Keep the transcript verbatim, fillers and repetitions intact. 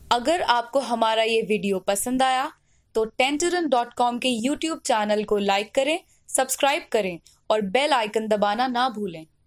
अगर आपको हमारा ये वीडियो पसंद आया तो टेंटरन डॉट कॉम के यूट्यूब चैनल को लाइक करें, सब्सक्राइब करें और बेल आइकन दबाना ना भूलें।